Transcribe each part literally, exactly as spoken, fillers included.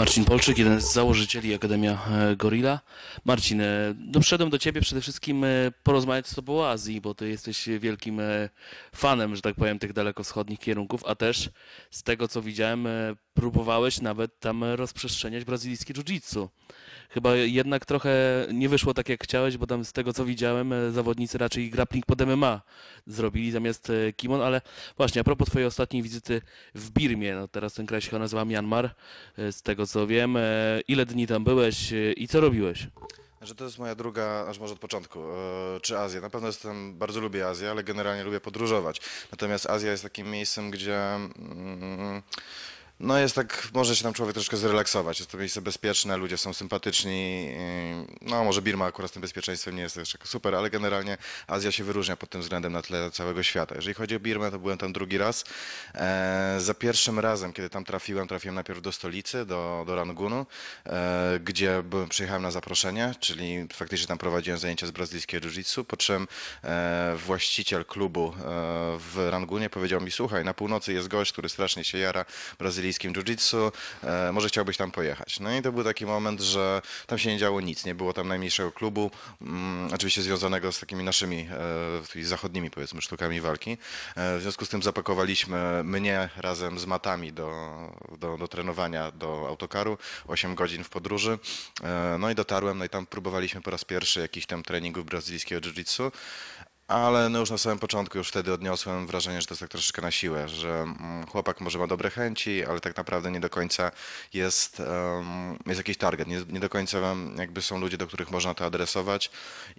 Marcin Polczyk, jeden z założycieli Akademia e, Gorilla. Marcin, e, no przyszedłem do Ciebie przede wszystkim e, porozmawiać z Tobą o Azji, bo Ty jesteś wielkim e, fanem, że tak powiem, tych dalekowschodnich kierunków, a też z tego co widziałem, e, próbowałeś nawet tam rozprzestrzeniać brazylijskie jiu-jitsu. Chyba jednak trochę nie wyszło tak jak chciałeś, bo tam z tego co widziałem, e, zawodnicy raczej grappling pod M M A zrobili zamiast e, kimon, ale właśnie a propos Twojej ostatniej wizyty w Birmie, no teraz ten kraj się chyba nazywa Myanmar, e, z tego co wiem. E, Ile dni tam byłeś e, i co robiłeś? Że to jest moja druga, aż może od początku, e, czy Azja. Na pewno jestem, bardzo lubię Azję, ale generalnie lubię podróżować. Natomiast Azja jest takim miejscem, gdzie mm, no jest tak, może się tam człowiek troszkę zrelaksować. Jest to miejsce bezpieczne, ludzie są sympatyczni. i- No może Birma akurat z tym bezpieczeństwem nie jest jeszcze super, ale generalnie Azja się wyróżnia pod tym względem na tle całego świata. Jeżeli chodzi o Birmę, to byłem tam drugi raz. E, za pierwszym razem, kiedy tam trafiłem, trafiłem najpierw do stolicy, do, do Rangunu, e, gdzie byłem, przyjechałem na zaproszenie, czyli faktycznie tam prowadziłem zajęcia z brazylijskiego jiu-jitsu, po czym e, właściciel klubu e, w Rangunie powiedział mi, słuchaj, na północy jest gość, który strasznie się jara brazylijskim jiu-jitsu, e, może chciałbyś tam pojechać. No i to był taki moment, że tam się nie działo nic, nie było tam najmniejszego klubu, mm, oczywiście związanego z takimi naszymi e, tymi zachodnimi, powiedzmy, sztukami walki. E, w związku z tym zapakowaliśmy mnie razem z matami do, do, do trenowania do autokaru, osiem godzin w podróży. E, no i dotarłem, no i tam próbowaliśmy po raz pierwszy jakichś tam treningów brazylijskiego jiu-jitsu. Ale no już na samym początku, już wtedy odniosłem wrażenie, że to jest tak troszeczkę na siłę, że mm, chłopak może ma dobre chęci, ale tak naprawdę nie do końca jest, em, jest jakiś target, nie, nie do końca em, jakby są ludzie, do których można to adresować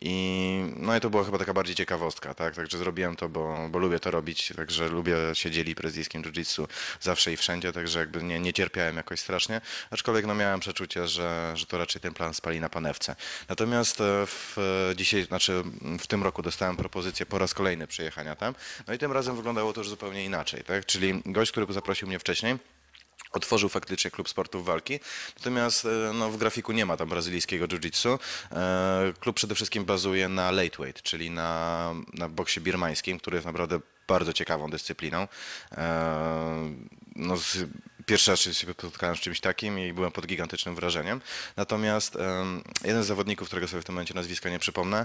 i no i to była chyba taka bardziej ciekawostka, tak, także zrobiłem to, bo, bo lubię to robić, także lubię się dzielić brazylijskim jiu-jitsu zawsze i wszędzie, także jakby nie, nie cierpiałem jakoś strasznie, aczkolwiek no miałem przeczucie, że, że to raczej ten plan spali na panewce. Natomiast e, w dzisiaj, znaczy w tym roku dostałem propozycję po raz kolejny przyjechania tam. No i tym razem wyglądało to już zupełnie inaczej, tak? Czyli gość, który zaprosił mnie wcześniej, otworzył faktycznie klub sportów walki, natomiast e, no, w grafiku nie ma tam brazylijskiego jiu-jitsu. E, Klub przede wszystkim bazuje na lightweight, czyli na, na boksie birmańskim, który jest naprawdę bardzo ciekawą dyscypliną. E, No, z, pierwszy raz się spotkałem z czymś takim i byłem pod gigantycznym wrażeniem. Natomiast em, jeden z zawodników, którego sobie w tym momencie nazwiska nie przypomnę,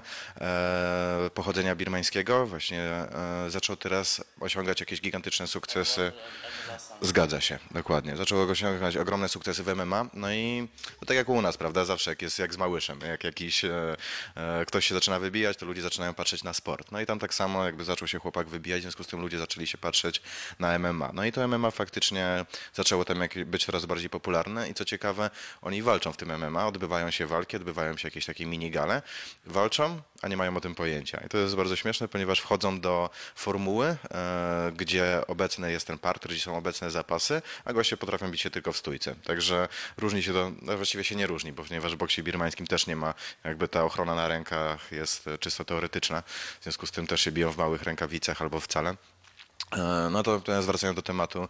e, pochodzenia birmańskiego, właśnie e, zaczął teraz osiągać jakieś gigantyczne sukcesy. Zgadza się, dokładnie. Zaczął osiągać ogromne sukcesy w M M A, no i to tak jak u nas, prawda, zawsze jak jest jak z Małyszem, jak jakiś e, e, ktoś się zaczyna wybijać, to ludzie zaczynają patrzeć na sport. No i tam tak samo jakby zaczął się chłopak wybijać, w związku z tym ludzie zaczęli się patrzeć na M M A. No i to M M A faktycznie zaczęło tam jak, być coraz bardziej popularne i co ciekawe, oni walczą w tym M M A, odbywają się walki, odbywają się jakieś takie minigale, walczą, a nie mają o tym pojęcia. I to jest bardzo śmieszne, ponieważ wchodzą do formuły, e, gdzie obecny jest ten parter, gdzie są obecne zapasy, a goście potrafią bić się tylko w stójce. Także różni się to, no właściwie się nie różni, bo ponieważ w boksie birmańskim też nie ma, jakby ta ochrona na rękach jest e, czysto teoretyczna, w związku z tym też się biją w małych rękawicach albo wcale. E, No to teraz wracając do tematu,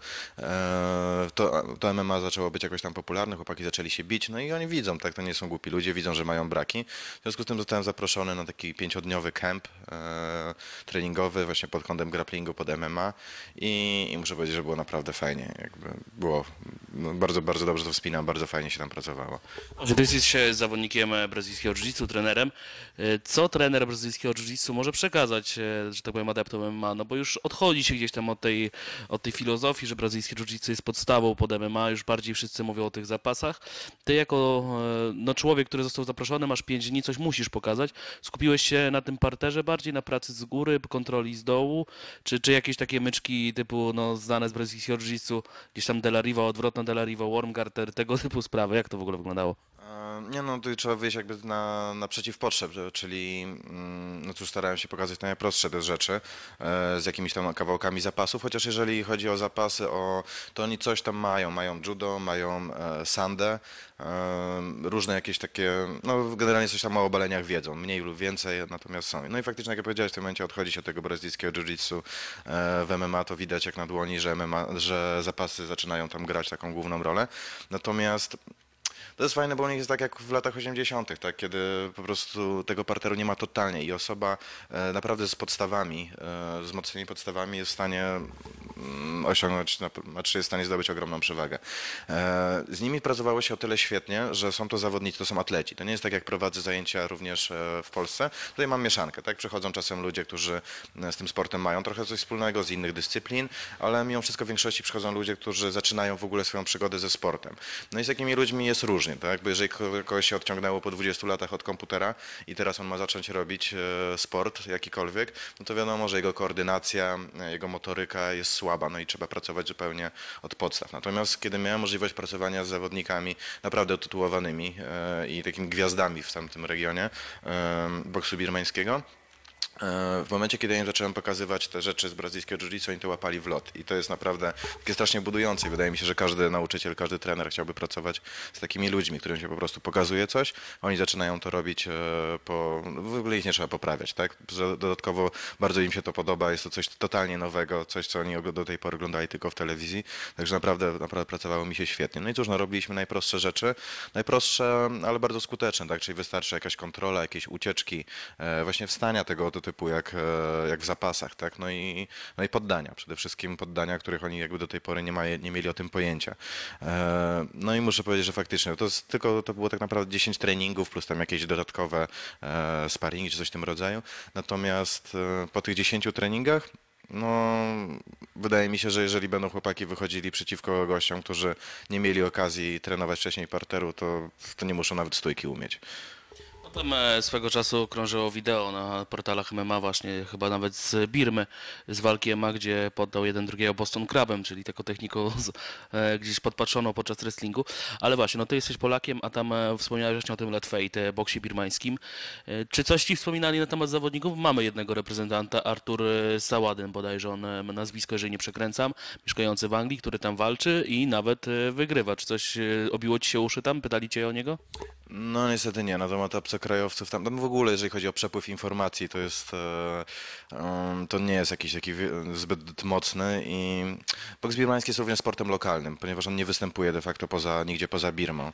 e, to, to M M A zaczęło być jakoś tam popularne, chłopaki zaczęli się bić, no i oni widzą, tak, to nie są głupi ludzie, widzą, że mają braki. W związku z tym zostałem zaproszony na taki pięciodniowy camp e, treningowy właśnie pod kątem grapplingu, pod M M A i, i muszę powiedzieć, że było naprawdę fajnie, jakby było no, bardzo, bardzo dobrze to wspinam, bardzo fajnie się tam pracowało. Że Ty jesteś e, zawodnikiem e, brazylijskiego jiu-jitsu, trenerem. E, Co trener brazylijskiego jiu-jitsu może przekazać, e, że tak powiem, adeptom M M A? No bo już odchodzi się gdzieś tam od tej, od tej filozofii, że brazylijskie jiu-jitsu jest podstawą pod M M A, już bardziej wszyscy mówią o tych zapasach. Ty jako e, no, człowiek, który został zaproszony, masz pięć dni, coś musisz pokazać. Skupiłeś się na tym parterze bardziej, na pracy z góry, kontroli z dołu, czy, czy jakieś takie myczki typu no, znane z brazylijskiego jiu-jitsu, gdzieś tam De La Riva, odwrotna De La Riva, Wormgarter, tego typu sprawy. Jak to w ogóle wyglądało? E, Nie no, tutaj trzeba wyjść jakby na, naprzeciw potrzeb, że- czyli mm, no cóż, starałem się pokazać najprostsze te rzeczy e, z jakimiś tam kawałkami zapasów, chociaż jeżeli chodzi o zapasy, o, to oni coś tam mają, mają judo, mają e, sandę, e, różne jakieś takie, no generalnie coś tam o obaleniach wiedzą, mniej lub więcej, natomiast są. No i faktycznie, jak ja powiedziałeś, w tym momencie odchodzi się od tego brazylijskiego jiu-jitsu e, w M M A, to widać jak na dłoni, że M M A, że zapasy zaczynają tam grać taką główną rolę, natomiast To jest fajne, bo u nich jest tak jak w latach osiemdziesiątych, tak, kiedy po prostu tego parteru nie ma totalnie i osoba e, naprawdę z podstawami, e, z mocnymi podstawami jest w stanie mm, osiągnąć, na- znaczy jest w stanie zdobyć ogromną przewagę. E, z nimi pracowało się o tyle świetnie, że są to zawodnicy, to są atleci. To nie jest tak jak prowadzę zajęcia również e, w Polsce. Tutaj mam mieszankę, tak, przychodzą czasem ludzie, którzy e, z tym sportem mają trochę coś wspólnego z innych dyscyplin, ale mimo wszystko w większości przychodzą ludzie, którzy zaczynają w ogóle swoją przygodę ze sportem. No i z takimi ludźmi jest różnie, tak? Bo jeżeli ko- kogoś się odciągnęło po dwudziestu latach od komputera i teraz on ma zacząć robić e, sport jakikolwiek, no to wiadomo, że jego koordynacja, e, jego motoryka jest słaba, no i trzeba pracować zupełnie od podstaw. Natomiast kiedy miałem możliwość pracowania z zawodnikami naprawdę utytułowanymi e, i takimi gwiazdami w tamtym regionie e, boksu birmańskiego, E, w momencie, kiedy ja im zacząłem pokazywać te rzeczy z brazylijskiego jiu-jitsu, oni to łapali w lot. I to jest naprawdę takie strasznie budujące. I wydaje mi się, że każdy nauczyciel, każdy trener chciałby pracować z takimi ludźmi, którym się po prostu pokazuje coś, a oni zaczynają to robić e, po... W ogóle ich nie trzeba poprawiać, tak? Że dodatkowo bardzo im się to podoba, jest to coś totalnie nowego, coś, co oni ogl- do tej pory oglądali tylko w telewizji. Także naprawdę, naprawdę pracowało mi się świetnie. No i cóż, no, robiliśmy najprostsze rzeczy, najprostsze, ale bardzo skuteczne, tak? Czyli wystarczy jakaś kontrola, jakieś ucieczki, e, właśnie wstania tego oto typu jak, e, jak w zapasach, tak? No i, no i poddania, przede wszystkim poddania, których oni jakby do tej pory nie, ma, nie mieli o tym pojęcia. E, No i muszę powiedzieć, że faktycznie to jest tylko, to było tak naprawdę dziesięć treningów plus tam jakieś dodatkowe e, sparingi czy coś w tym rodzaju. Natomiast e, po tych dziesięciu treningach no, wydaje mi się, że jeżeli będą chłopaki wychodzili przeciwko gościom, którzy nie mieli okazji trenować wcześniej parteru, to, to nie muszą nawet stójki umieć. No tam e, swego czasu krążyło wideo na portalach M M A właśnie, chyba nawet z Birmy, z walki M M A, gdzie poddał jeden drugiego Boston Crabem, czyli taką techniką z, e, gdzieś podpatrzoną podczas wrestlingu. Ale właśnie, no ty jesteś Polakiem, a tam e, wspomniałeś właśnie o tym Let Fate, e, boksie birmańskim. E, czy coś ci wspominali na temat zawodników? Mamy jednego reprezentanta, Artur e, Saładyn bodajże, on e, ma nazwisko, jeżeli nie przekręcam, mieszkający w Anglii, który tam walczy i nawet e, wygrywa. Czy coś e, obiło ci się uszy tam? Pytali cię o niego? No niestety nie, na temat obcokrajowców tam, tam w ogóle jeżeli chodzi o przepływ informacji, to jest, e, em, to nie jest jakiś taki wie- zbyt mocny i boks birmański jest również sportem lokalnym, ponieważ on nie występuje de facto poza, nigdzie poza Birmą.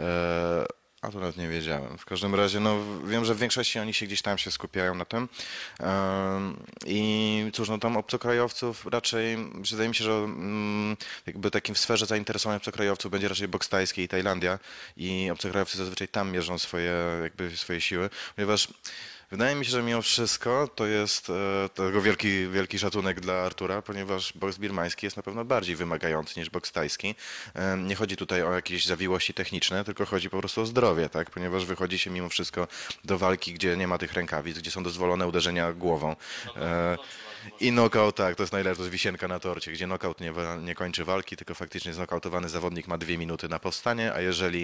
E, a to nawet nie wiedziałem. W każdym razie, no wiem, że w większości oni się gdzieś tam się skupiają na tym. Em, I cóż, no tam obcokrajowców raczej, wydaje mi się, że mm, jakby takim w sferze zainteresowań obcokrajowców będzie raczej boks tajski i Tajlandia i obcokrajowcy zazwyczaj tam mierzą swoje, jakby swoje siły, ponieważ wydaje mi się, że mimo wszystko to jest e, tego wielki, wielki szacunek dla Artura, ponieważ boks birmański jest na pewno bardziej wymagający niż boks tajski. E, Nie chodzi tutaj o jakieś zawiłości techniczne, tylko chodzi po prostu o zdrowie, tak? Ponieważ wychodzi się mimo wszystko do walki, gdzie nie ma tych rękawic, gdzie są dozwolone uderzenia głową. E, I knockout, tak, to jest najlepsze, to jest wisienka na torcie, gdzie knockout nie, wa- nie kończy walki, tylko faktycznie znokautowany zawodnik ma dwie minuty na powstanie, a jeżeli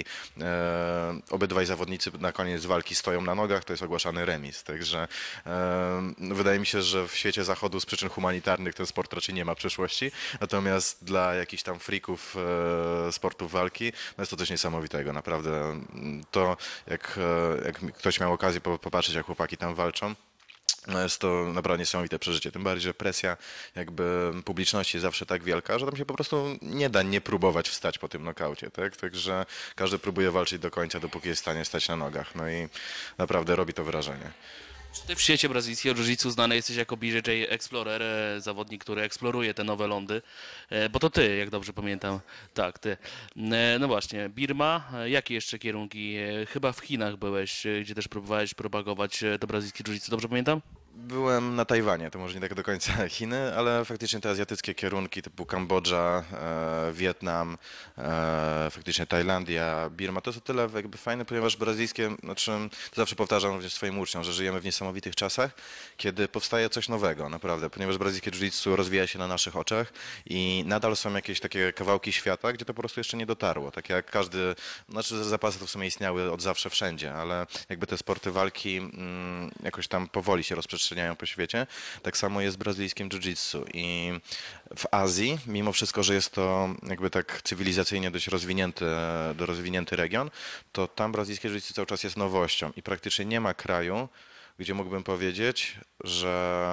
e, obydwaj zawodnicy na koniec walki stoją na nogach, to jest ogłaszany remis. Także e, no, wydaje mi się, że w świecie zachodu z przyczyn humanitarnych ten sport raczej nie ma przyszłości, natomiast dla jakichś tam freaków e, sportów walki, no jest to coś niesamowitego, naprawdę. Mm, To jak, e, jak ktoś miał okazję po- popatrzeć, jak chłopaki tam walczą, no jest to naprawdę niesamowite przeżycie. Tym bardziej, że presja jakby publiczności jest zawsze tak wielka, że tam się po prostu nie da nie próbować wstać po tym nokaucie, tak? Także każdy próbuje walczyć do końca, dopóki jest w stanie stać na nogach. No i naprawdę robi to wrażenie. Czy ty w świecie brazylijskiego jiu-jitsu znany jesteś jako B J J Explorer, e, zawodnik, który eksploruje te nowe lądy, e, bo to ty, jak dobrze pamiętam. Tak, ty. E, No właśnie, Birma, e, jakie jeszcze kierunki? E, Chyba w Chinach byłeś, e, gdzie też próbowałeś propagować e, to brazylijskie jiu-jitsu, dobrze pamiętam? Byłem na Tajwanie, to może nie tak do końca Chiny, ale faktycznie te azjatyckie kierunki typu Kambodża, e, Wietnam, e, faktycznie Tajlandia, Birma, to jest o tyle jakby fajne, ponieważ brazylijskie, znaczy to zawsze powtarzam również swoim uczniom, że żyjemy w niesamowitych czasach, kiedy powstaje coś nowego, naprawdę, ponieważ brazylijskie jiu-jitsu rozwija się na naszych oczach i nadal są jakieś takie kawałki świata, gdzie to po prostu jeszcze nie dotarło, tak jak każdy, znaczy zapasy to w sumie istniały od zawsze wszędzie, ale jakby te sporty walki mm, jakoś tam powoli się rozprzestrzeniają po świecie. Tak samo jest z brazylijskim jiu-jitsu i w Azji, mimo wszystko, że jest to jakby tak cywilizacyjnie dość rozwinięty, do rozwinięty region, to tam brazylijskie jiu-jitsu cały czas jest nowością i praktycznie nie ma kraju, gdzie mógłbym powiedzieć, że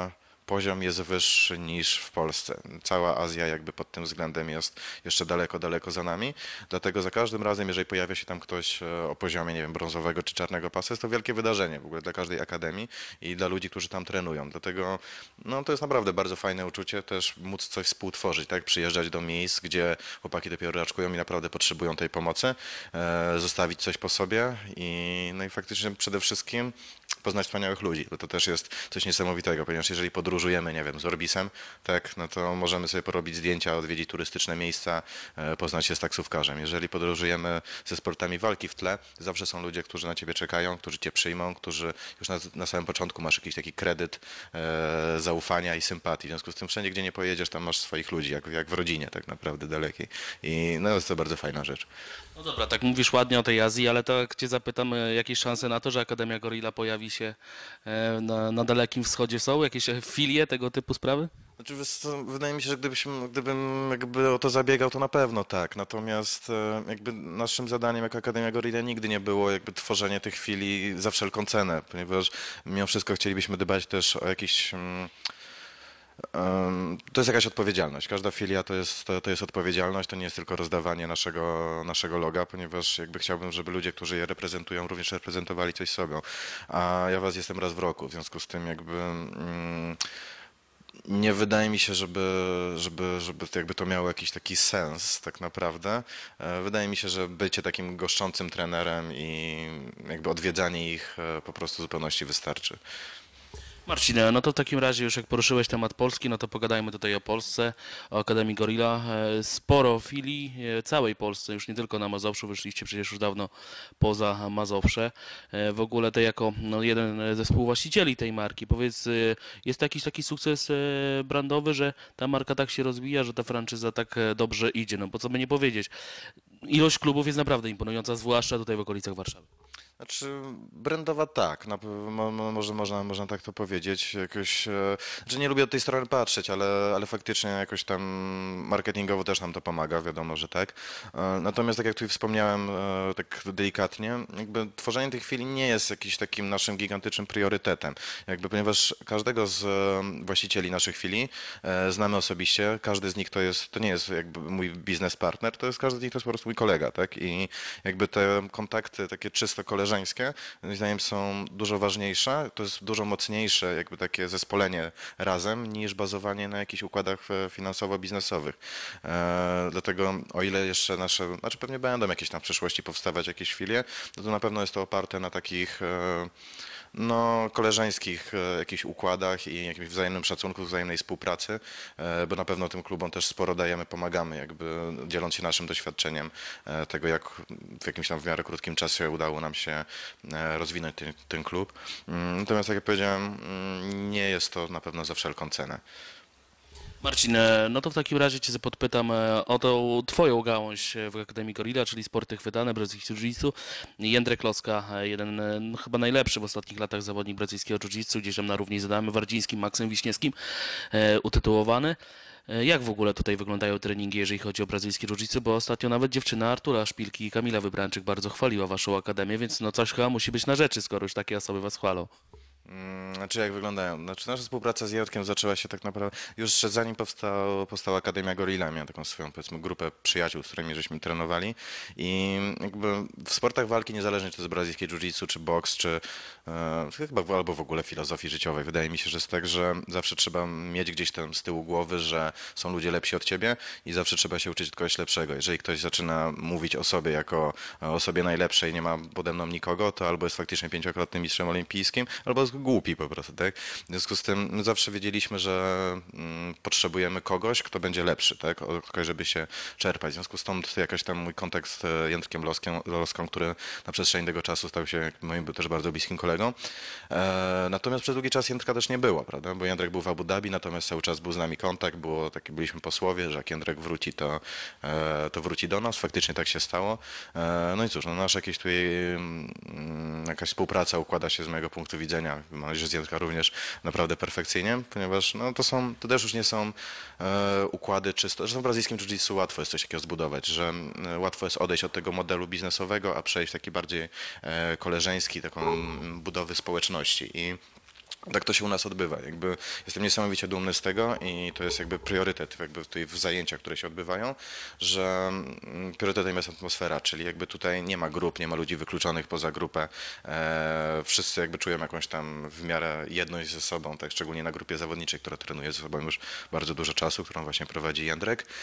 poziom jest wyższy niż w Polsce. Cała Azja jakby pod tym względem jest jeszcze daleko, daleko za nami. Dlatego za każdym razem, jeżeli pojawia się tam ktoś e, o poziomie, nie wiem, brązowego czy czarnego pasa, jest to wielkie wydarzenie w ogóle dla każdej akademii i dla ludzi, którzy tam trenują. Dlatego no, to jest naprawdę bardzo fajne uczucie też móc coś współtworzyć, tak? Przyjeżdżać do miejsc, gdzie chłopaki dopiero raczkują i naprawdę potrzebują tej pomocy, e, zostawić coś po sobie i no i faktycznie przede wszystkim poznać wspaniałych ludzi, bo to też jest coś niesamowitego, ponieważ jeżeli podróżujemy, nie wiem, z Orbisem, tak, no to możemy sobie porobić zdjęcia, odwiedzić turystyczne miejsca, e, poznać się z taksówkarzem. Jeżeli podróżujemy ze sportami walki w tle, zawsze są ludzie, którzy na ciebie czekają, którzy cię przyjmą, którzy już na, na samym początku masz jakiś taki kredyt e, zaufania i sympatii. W związku z tym wszędzie, gdzie nie pojedziesz, tam masz swoich ludzi, jak, jak w rodzinie tak naprawdę dalekiej. I no jest to bardzo fajna rzecz. No dobra, tak mówisz ładnie o tej Azji, ale tak cię zapytam, e, jakieś szanse na to, że Akademia Gorilla pojawi się e, na, na Dalekim Wschodzie są? Jakieś e, filie tego typu sprawy? Znaczy, wiesz co, wydaje mi się, że gdybyśmy, gdybym jakby o to zabiegał, to na pewno tak. Natomiast e, jakby naszym zadaniem jako Akademia Gorilla nigdy nie było jakby tworzenie tych chwili za wszelką cenę, ponieważ mimo wszystko chcielibyśmy dbać też o jakiś mm, em, to jest jakaś odpowiedzialność. Każda filia to jest, to, to jest odpowiedzialność, to nie jest tylko rozdawanie naszego, naszego loga, ponieważ jakby chciałbym, żeby ludzie, którzy je reprezentują, również reprezentowali coś sobą. A ja was jestem raz w roku, w związku z tym jakby mm, nie wydaje mi się, żeby, żeby, żeby to jakby to miało jakiś taki sens tak naprawdę. E, Wydaje mi się, że bycie takim goszczącym trenerem i jakby odwiedzanie ich e, po prostu w zupełności wystarczy. Marcin, no to w takim razie już jak poruszyłeś temat Polski, no to pogadajmy tutaj o Polsce, o Akademii Gorilla. E, Sporo filii, e, całej Polsce, już nie tylko na Mazowszu, wyszliście przecież już dawno poza Mazowsze. E, W ogóle ty jako no, jeden ze współwłaścicieli tej marki, powiedz, e, jest jakiś taki sukces e, brandowy, że ta marka tak się rozwija, że ta franczyza tak e, dobrze idzie? No bo co by nie powiedzieć, ilość klubów jest naprawdę imponująca, zwłaszcza tutaj w okolicach Warszawy. Znaczy, brandowa tak, na, pe- mo, mo, może można, można tak to powiedzieć. Jakoś, e, znaczy nie lubię od tej strony patrzeć, ale, ale faktycznie jakoś tam marketingowo też nam to pomaga, wiadomo, że tak. E, Natomiast tak jak tu wspomniałem, e, tak delikatnie, jakby tworzenie tej chwili nie jest jakiś takim naszym gigantycznym priorytetem. Jakby, ponieważ każdego z e, właścicieli naszych chwili e, znamy osobiście, każdy z nich to jest, to nie jest jakby mój biznes partner, to jest każdy z nich to jest po prostu mój kolega, tak? I jakby te kontakty takie czysto koleżeńskie, moim zdaniem są dużo ważniejsze, to jest dużo mocniejsze jakby takie zespolenie razem niż bazowanie na jakichś układach e, finansowo-biznesowych. E, dlatego o ile jeszcze nasze, znaczy pewnie będą jakieś tam w przyszłości powstawać jakieś filie, no to na pewno jest to oparte na takich e, no, koleżeńskich e, jakichś układach i jakimś wzajemnym szacunku, wzajemnej współpracy, e, bo na pewno tym klubom też sporo dajemy, pomagamy, jakby dzieląc się naszym doświadczeniem e, tego, jak w jakimś tam w miarę krótkim czasie udało nam się e, rozwinąć ten, ten klub. Mm, Natomiast, tak jak powiedziałem, mm, nie jest to na pewno za wszelką cenę. Marcin, e, no to w takim razie Cię podpytam e, o tą Twoją gałąź e, w Akademii Gorilla, czyli sporty chwytane, brazylijskie jiu-jitsu. Jędrek Kloska, e, jeden e, no, chyba najlepszy w ostatnich latach zawodnik brazylijskiego jiu-jitsu, gdzieś tam na równi z Adamem Wardzińskim, Maksem Wiśniewskim, e, utytułowany. E, Jak w ogóle tutaj wyglądają treningi, jeżeli chodzi o brazylijskie jiu-jitsu? Bo ostatnio nawet dziewczyna Artura Szpilki i Kamila Wybranczyk bardzo chwaliła Waszą Akademię, więc no coś chyba musi być na rzeczy, skoro już takie osoby Was chwalą. Mm, Znaczy jak wyglądają? Znaczy nasza współpraca z Jędrkiem zaczęła się tak naprawdę już zanim powstał, powstała Akademia Gorilla, miałem taką swoją powiedzmy grupę przyjaciół, z którymi żeśmy trenowali i jakby w sportach walki, niezależnie czy to jest brazylijskie jiu-jitsu, czy boks, czy e, chyba w- albo w ogóle filozofii życiowej, wydaje mi się, że jest tak, że zawsze trzeba mieć gdzieś tam z tyłu głowy, że są ludzie lepsi od ciebie i zawsze trzeba się uczyć od kogoś lepszego. Jeżeli ktoś zaczyna mówić o sobie jako o osobie najlepszej, nie ma pode mną nikogo, to albo jest faktycznie pięciokrotnym mistrzem olimpijskim, albo jest głupi po prostu, tak? W związku z tym my zawsze wiedzieliśmy, że mm, potrzebujemy kogoś, kto będzie lepszy, tak? Od kogoś, żeby się czerpać. W związku z tym jakaś tam mój kontakt z e, Jędrkiem Loskiem, Loską, który na przestrzeni tego czasu stał się moim był też bardzo bliskim kolegą. E, natomiast przez długi czas Jędrka też nie było, prawda? Bo Jędrek był w Abu Dhabi, natomiast cały czas był z nami kontakt, było taki, byliśmy posłowie, że jak Jędrek wróci, to, e, to wróci do nas. Faktycznie tak się stało. E, no i cóż, no nasz jakieś tutaj mm, jakaś współpraca układa się z mojego punktu widzenia. Mam nadzieję, że z Jędrka również naprawdę perfekcyjnie, ponieważ no, to są, to też już nie są e, układy czysto. Zresztą w brazylijskim jiu-jitsu łatwo jest coś takiego zbudować, że e, łatwo jest odejść od tego modelu biznesowego, a przejść w taki bardziej e, koleżeński, taką budowy społeczności. I Tak to się u nas odbywa. Jakby jestem niesamowicie dumny z tego i to jest jakby priorytet jakby tutaj w zajęciach, które się odbywają, że mm, priorytetem jest atmosfera, czyli jakby tutaj nie ma grup, nie ma ludzi wykluczonych poza grupę. E, wszyscy jakby czują jakąś tam w miarę jedność ze sobą, tak szczególnie na grupie zawodniczej, która trenuje ze sobą już bardzo dużo czasu, którą właśnie prowadzi Jędrek. E,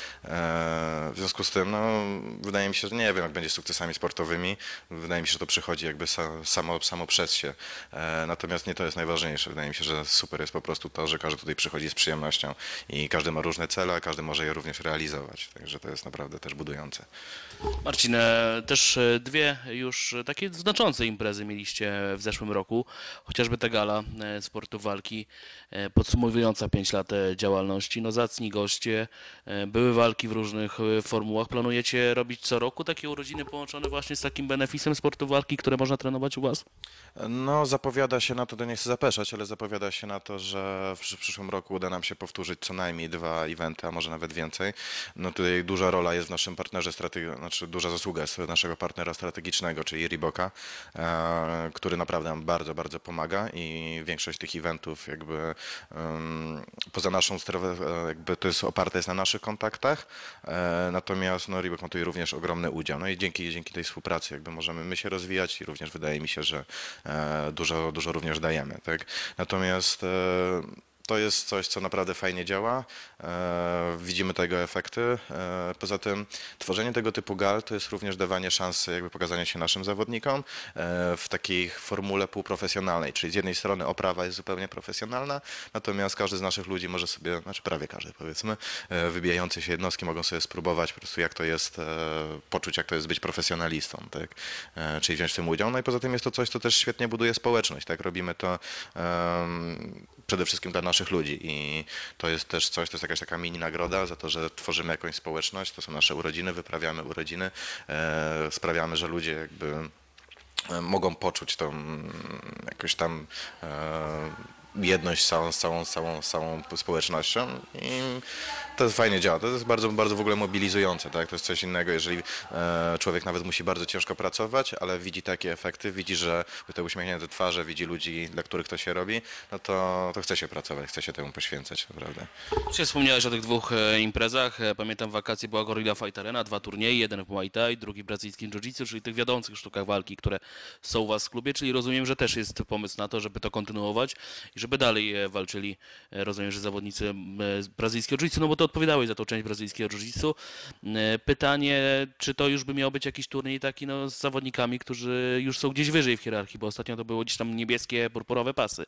w związku z tym, no, wydaje mi się, że nie wiem, jak będzie z sukcesami sportowymi. Wydaje mi się, że to przychodzi jakby sa, samo, samo przez się. E, natomiast nie to jest najważniejsze. Wydaje mi się, że super jest po prostu to, że każdy tutaj przychodzi z przyjemnością i każdy ma różne cele, a każdy może je również realizować. Także to jest naprawdę też budujące. Marcin, e, też e, dwie już e, takie znaczące imprezy mieliście w zeszłym roku, chociażby ta gala e, sportu walki e, podsumowująca pięć lat e, działalności. No zacni goście, e, były walki w różnych e, formułach. Planujecie robić co roku takie urodziny połączone właśnie z takim benefisem sportu walki, które można trenować u Was? No, zapowiada się na to, to nie chcę zapeszać, ale zapowiada się na to, że w przy- przyszłym roku uda nam się powtórzyć co najmniej dwa eventy, a może nawet więcej. No tutaj duża rola jest w naszym partnerze strategicznym, znaczy duża zasługa jest naszego partnera strategicznego, czyli Reeboka, e, który naprawdę nam bardzo, bardzo pomaga i większość tych eventów jakby em, poza naszą strefę, e, jakby to jest oparte jest na naszych kontaktach, e, natomiast no, Reebok ma tutaj również ogromny udział. No i dzięki, dzięki tej współpracy jakby możemy my się rozwijać i również wydaje mi się, że e, dużo, dużo również dajemy, tak? Natomiast e, to jest coś, co naprawdę fajnie działa. E, widzimy tego efekty. E, poza tym tworzenie tego typu gal to jest również dawanie szansy jakby pokazania się naszym zawodnikom e, w takiej formule półprofesjonalnej, czyli z jednej strony oprawa jest zupełnie profesjonalna, natomiast każdy z naszych ludzi może sobie, znaczy prawie każdy powiedzmy, e, wybijające się jednostki mogą sobie spróbować po prostu jak to jest, e, poczuć jak to jest być profesjonalistą, tak? E, czyli wziąć w tym udział. No i poza tym jest to coś, co też świetnie buduje społeczność, tak? Robimy to em, przede wszystkim dla naszych ludzi i to jest też coś, to jest jakaś taka mini nagroda za to, że tworzymy jakąś społeczność, to są nasze urodziny, wyprawiamy urodziny, e, sprawiamy, że ludzie jakby e, mogą poczuć tą mm, jakoś tam e, jedność z całą, z całą, z całą, z całą społecznością i to fajnie działa. To jest bardzo, bardzo w ogóle mobilizujące, tak? To jest coś innego, jeżeli e, człowiek nawet musi bardzo ciężko pracować, ale widzi takie efekty, widzi, że te uśmiechnięte twarze, widzi ludzi, dla których to się robi, no to, to chce się pracować, chce się temu poświęcać, naprawdę. Dzisiaj wspomniałeś o tych dwóch e, imprezach. E, Pamiętam w wakacje była Gorilla Fight Arena, dwa turnieje, jeden w Muay Thai, drugi w brazylijskim Jiu-Jitsu, czyli tych wiodących sztukach walki, które są u Was w klubie, czyli rozumiem, że też jest pomysł na to, żeby to kontynuować i żeby dalej e, walczyli, e, rozumiem, że zawodnicy m, e, z brazylijskiego Jiu-Jitsu, no bo to odpowiadałeś za tą część brazylijskiego Jiu-Jitsu. E, Pytanie, czy to już by miał być jakiś turniej taki no, z zawodnikami, którzy już są gdzieś wyżej w hierarchii, bo ostatnio to było gdzieś tam niebieskie, purpurowe pasy.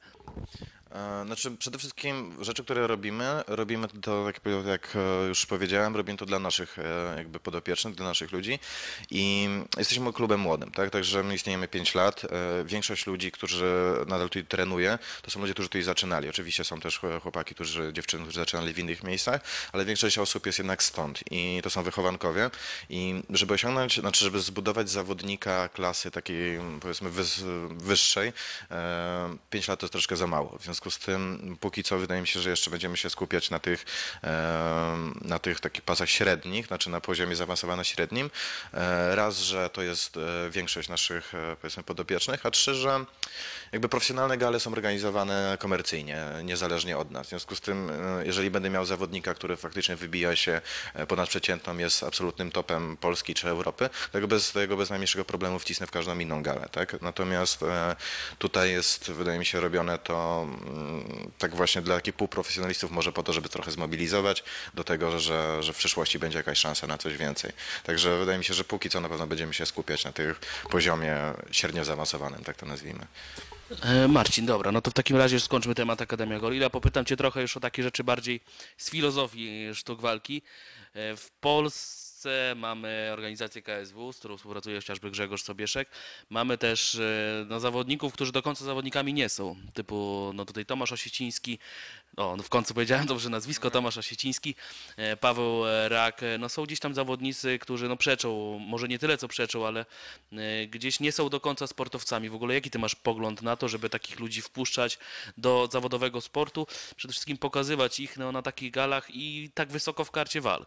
E, Znaczy, przede wszystkim rzeczy, które robimy, robimy to, jak, powie- jak e, już powiedziałem, robimy to dla naszych e, jakby podopiecznych, dla naszych ludzi i jesteśmy klubem młodym, tak? Także my istniejemy pięć lat. E, Większość ludzi, którzy nadal tutaj trenuje, to są ludzie, którzy tutaj zaczynali. Oczywiście są też chłopaki, którzy, dziewczyny, którzy zaczynali w innych miejscach, ale większość osób jest jednak stąd i to są wychowankowie i żeby osiągnąć, znaczy, żeby zbudować zawodnika klasy takiej, powiedzmy, wys, wyższej, e, pięć lat to jest troszkę za mało. W związku z tym, póki co wydaje mi się, że jeszcze będziemy się skupiać na tych, e, na tych takich pasach średnich, znaczy na poziomie zaawansowanym średnim. E, Raz, że to jest e, większość naszych, e, powiedzmy, podopiecznych, a trzy, że jakby profesjonalne gale są organizowane komercyjnie, niezależnie od nas. W związku z tym, e, jeżeli będę miał zawodnika, który faktycznie wybija się e, ponad przeciętną, jest absolutnym topem Polski czy Europy, tego bez, tego bez najmniejszego problemu wcisnę w każdą inną galę, tak? Natomiast e, tutaj jest, wydaje mi się, robione to mm, tak właśnie dla takich półprofesjonalistów, może po to, żeby trochę zmobilizować do tego, że, że w przyszłości będzie jakaś szansa na coś więcej. Także wydaje mi się, że póki co na pewno będziemy się skupiać na tym poziomie średnio zaawansowanym, tak to nazwijmy. E, Marcin, dobra, no to w takim razie już skończmy temat Akademia Gorilla. Popytam Cię trochę już o takie rzeczy bardziej z filozofii sztuk walki. E, W Polsce mamy organizację K S W, z którą współpracuje chociażby Grzegorz Sobieszek. Mamy też e, no, zawodników, którzy do końca zawodnikami nie są, typu no tutaj Tomasz Osieciński, o, no w końcu powiedziałem dobrze nazwisko, Tomasz Osieciński, e, Paweł e, Rak, e, no są gdzieś tam zawodnicy, którzy no przeczą, może nie tyle co przeczą, ale e, gdzieś nie są do końca sportowcami. W ogóle jaki ty masz pogląd na to, żeby takich ludzi wpuszczać do zawodowego sportu, przede wszystkim pokazywać ich no, na takich galach i tak wysoko w karcie walk?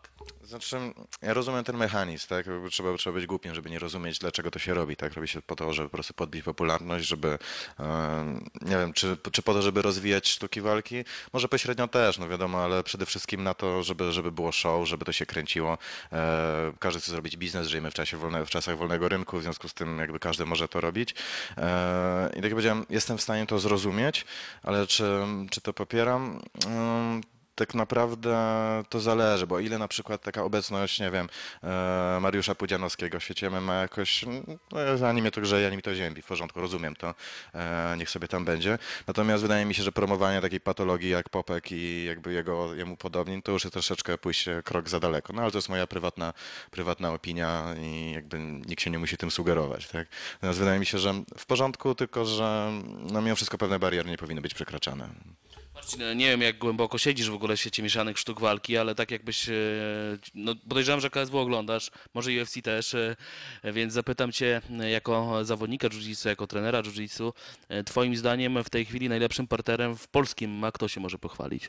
Znaczy, ja rozumiem ten mechanizm, tak? Jakby Trzeba, trzeba być głupim, żeby nie rozumieć, dlaczego to się robi, tak? Robi się po to, żeby po prostu podbić popularność, żeby, e, nie wiem, czy, czy po to, żeby rozwijać sztuki walki? Może pośrednio też, no wiadomo, ale przede wszystkim na to, żeby, żeby było show, żeby to się kręciło. E, każdy chce zrobić biznes, żyjemy w czasie wolne, w czasach wolnego rynku, w związku z tym jakby każdy może to robić. E, I tak jak powiedziałem, jestem w stanie to zrozumieć, ale czy, czy to popieram? Mm, tak naprawdę to zależy, bo ile na przykład taka obecność, nie wiem, e, Mariusza Pudzianowskiego w świecie M M A jakoś, mm, no, ani mnie to grzeje, ani mi to ziemi, w porządku, rozumiem to, e, niech sobie tam będzie. Natomiast wydaje mi się, że promowanie takiej patologii jak Popek i jakby jego, jemu podobni, to już jest troszeczkę pójście krok za daleko. No ale to jest moja prywatna, prywatna opinia i jakby nikt się nie musi tym sugerować, tak? Natomiast wydaje mi się, że w porządku, tylko że no mimo wszystko pewne bariery nie powinny być przekraczane. Marcin, nie wiem jak głęboko siedzisz w ogóle w świecie mieszanych sztuk walki, ale tak jakbyś, e, no podejrzewam, że K S W oglądasz, może U F C też, e, więc zapytam cię e, jako zawodnika jiu-jitsu, jako trenera jiu-jitsu, e, twoim zdaniem w tej chwili najlepszym parterem w polskim M M A kto się może pochwalić?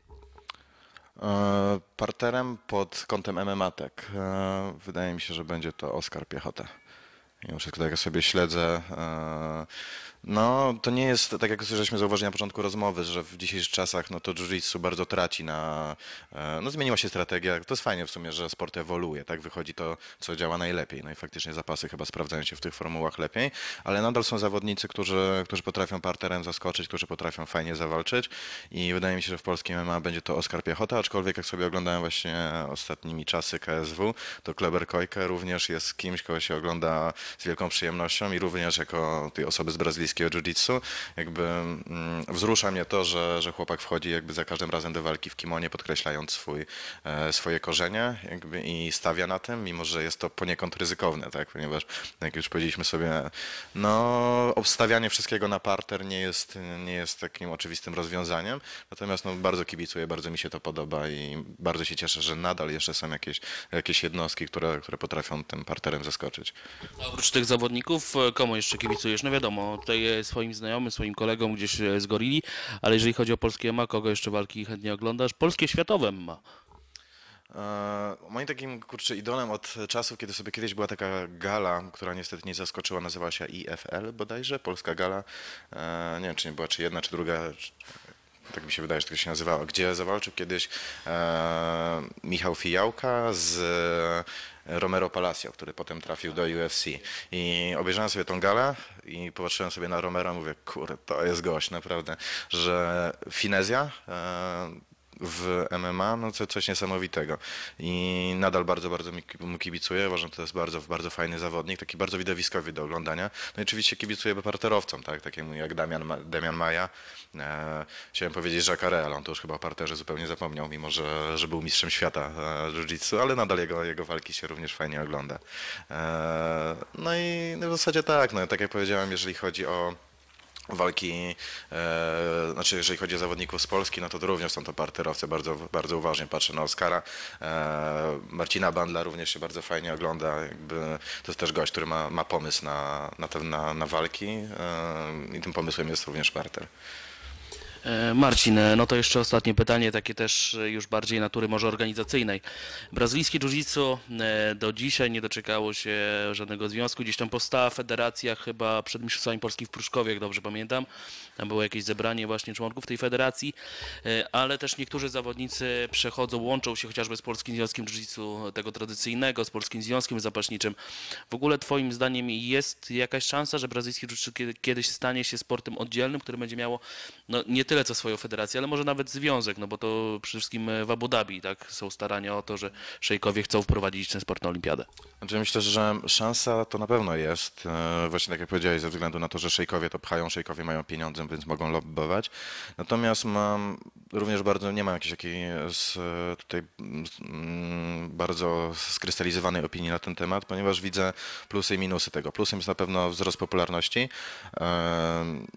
E, Parterem pod kątem M M A, tak. E, Wydaje mi się, że będzie to Oskar Piechota. Mimo wszystko, tak jak sobie śledzę, e, no to nie jest, tak jak żeśmy zauważyli na początku rozmowy, że w dzisiejszych czasach no to jiu-jitsu bardzo traci na, e, no zmieniła się strategia, to jest fajnie w sumie, że sport ewoluuje, tak, wychodzi to, co działa najlepiej, no i faktycznie zapasy chyba sprawdzają się w tych formułach lepiej, ale nadal są zawodnicy, którzy, którzy potrafią parterem zaskoczyć, którzy potrafią fajnie zawalczyć i wydaje mi się, że w polskim M M A będzie to Oskar Piechota, aczkolwiek jak sobie oglądałem właśnie ostatnimi czasy K S W, to Kleber Kojke również jest kimś, kogo się ogląda z wielką przyjemnością i również jako tej osoby z brazylijskiego jiu-jitsu, jakby mm, wzrusza mnie to, że, że chłopak wchodzi jakby za każdym razem do walki w kimonie, podkreślając swój, e, swoje korzenie jakby i stawia na tym, mimo że jest to poniekąd ryzykowne, tak, ponieważ jak już powiedzieliśmy sobie, no obstawianie wszystkiego na parter nie jest, nie jest takim oczywistym rozwiązaniem, natomiast no, bardzo kibicuję, bardzo mi się to podoba i bardzo się cieszę, że nadal jeszcze są jakieś, jakieś jednostki, które, które potrafią tym parterem zaskoczyć. A oprócz tych zawodników, e, komu jeszcze kibicujesz? No wiadomo, tutaj e, swoim znajomym, swoim kolegom gdzieś e, z Gorilli, ale jeżeli chodzi o polskie M M A, kogo jeszcze walki chętnie oglądasz? Polskie światowe M M A. E, Moim takim kurczę idolem od czasów, kiedy sobie kiedyś była taka gala, która niestety nie zaskoczyła, nazywała się I F L bodajże, Polska Gala. E, Nie wiem, czy nie była, czy jedna, czy druga, czy, tak mi się wydaje, że to się nazywała, gdzie zawalczył kiedyś e, Michał Fijałka z Romero Palacio, który potem trafił do U F C. I obejrzałem sobie tą galę i popatrzyłem sobie na Romero i mówię, kurde, to jest gość, naprawdę, że finezja e, w M M A, no co, coś niesamowitego. I nadal bardzo, bardzo mi ki- mu kibicuję. Uważam, że to jest bardzo, bardzo fajny zawodnik, taki bardzo widowiskowy do oglądania. No i oczywiście kibicuję parterowcom, tak, takiemu jak Damian, Ma- Damian Maja. E, chciałem powiedzieć Jacare, ale on to już chyba o parterze zupełnie zapomniał, mimo że, że był mistrzem świata e, jiu-jitsu, ale nadal jego, jego walki się również fajnie ogląda. E, no i no w zasadzie tak, no tak jak powiedziałem, jeżeli chodzi o walki, e, znaczy jeżeli chodzi o zawodników z Polski, no to również są to parterowcy, bardzo, bardzo uważnie patrzę na Oskara. E, Marcina Bandla również się bardzo fajnie ogląda, jakby to jest też gość, który ma, ma pomysł na, na, te, na, na walki e, i tym pomysłem jest również parter. E, Marcin, e, no to jeszcze ostatnie pytanie, takie też e, już bardziej natury może organizacyjnej. Brazylijskie jiu-jitsu e, do dzisiaj nie doczekało się żadnego związku. Gdzieś tam powstała federacja chyba przed Mistrzostwami Polski w Pruszkowie, jak dobrze pamiętam. Tam było jakieś zebranie właśnie członków tej federacji, e, ale też niektórzy zawodnicy przechodzą, łączą się chociażby z Polskim Związkiem Jiu-Jitsu tego tradycyjnego, z Polskim Związkiem Zapaśniczym. W ogóle twoim zdaniem jest jakaś szansa, że brazylijskie jiu-jitsu kiedy- kiedyś stanie się sportem oddzielnym, który będzie miało no, nie tyle co swoją federację, ale może nawet związek, no bo to przede wszystkim w Abu Dhabi tak, są starania o to, że szejkowie chcą wprowadzić ten sport na olimpiadę. Znaczy myślę, że szansa to na pewno jest. E, Właśnie tak jak powiedziałeś, ze względu na to, że szejkowie to pchają, szejkowie mają pieniądze, więc mogą lobbować. Natomiast mam również bardzo, nie mam jakiejś takiej z, tutaj mm, bardzo skrystalizowanej opinii na ten temat, ponieważ widzę plusy i minusy tego. Plusem jest na pewno wzrost popularności. E,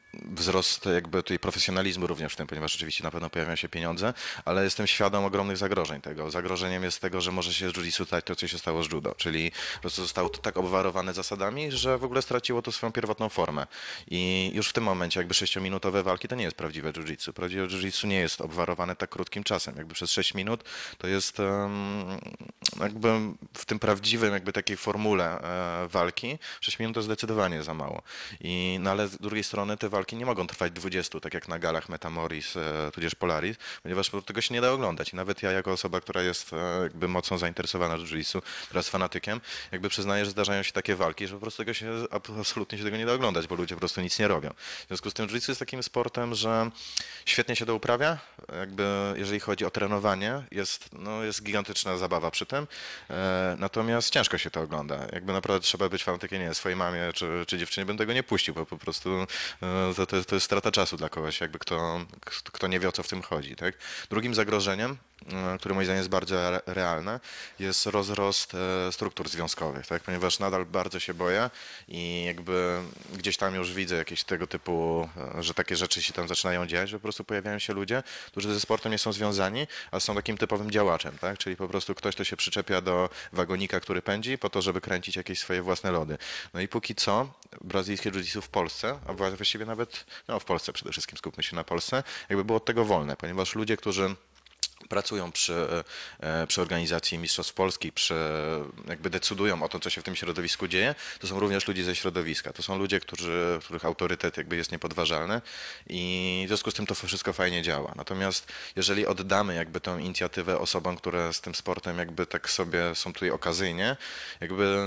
wzrost jakby tutaj profesjonalizmu również w tym, ponieważ oczywiście na pewno pojawiają się pieniądze, ale jestem świadom ogromnych zagrożeń tego. Zagrożeniem jest tego, że może się z jiu-jitsu stać to, co się stało z judo, czyli po prostu zostało to tak obwarowane zasadami, że w ogóle straciło to swoją pierwotną formę. I już w tym momencie jakby sześciominutowe walki to nie jest prawdziwe jiu-jitsu. Prawdziwe jiu-jitsu nie jest obwarowane tak krótkim czasem. Jakby przez sześć minut to jest um, jakby w tym prawdziwym jakby takiej formule e, walki sześć minut to zdecydowanie za mało. I, no ale z drugiej strony te walki nie mogą trwać dwadzieścia, tak jak na galach Metamoris, e, tudzież Polaris, ponieważ po prostu tego się nie da oglądać. I nawet ja jako osoba, która jest e, jakby mocno zainteresowana jiu-jitsu, która jest fanatykiem, jakby przyznaję, że zdarzają się takie walki, że po prostu tego się, absolutnie się tego nie da oglądać, bo ludzie po prostu nic nie robią. W związku z tym jiu-jitsu jest takim sportem, że świetnie się to uprawia, jakby jeżeli chodzi o trenowanie, jest, no, jest gigantyczna zabawa przy tym, e, natomiast ciężko się to ogląda. Jakby naprawdę trzeba być fanatykiem, nie wiem, swojej mamie czy, czy dziewczynie bym tego nie puścił, bo po prostu e, to, to, jest, to jest strata czasu dla kogoś, jakby kto, kto nie wie, o co w tym chodzi, tak? Drugim zagrożeniem, e, które moim zdaniem jest bardzo re- realne, jest rozrost e, struktur związkowych, tak? Ponieważ nadal bardzo się boję i jakby gdzieś tam już widzę jakieś tego typu, e, że takie rzeczy się tam zaczynają dziać, że po prostu pojawiają się ludzie, którzy ze sportem nie są związani, a są takim typowym działaczem, tak? Czyli po prostu ktoś, kto się przyczepia do wagonika, który pędzi, po to, żeby kręcić jakieś swoje własne lody. No i póki co brazylijskie jiu-jitsu w Polsce, a właściwie nawet no w Polsce przede wszystkim, skupmy się na Polsce, jakby było od tego wolne, ponieważ ludzie, którzy pracują przy, e, przy organizacji Mistrzostw Polski, przy, jakby decydują o tym, co się w tym środowisku dzieje, to są również ludzie ze środowiska. To są ludzie, którzy, których autorytet jakby jest niepodważalny i w związku z tym to wszystko fajnie działa. Natomiast jeżeli oddamy jakby tą inicjatywę osobom, które z tym sportem jakby tak sobie są tutaj okazyjnie, jakby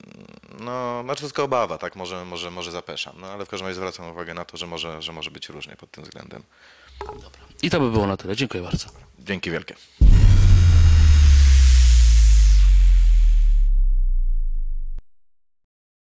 no, znaczy to tylko obawa, tak, może, może, może zapeszam, no ale w każdym razie zwracam uwagę na to, że może, że może być różnie pod tym względem. I to by było na tyle. Dziękuję bardzo. Dzięki wielkie.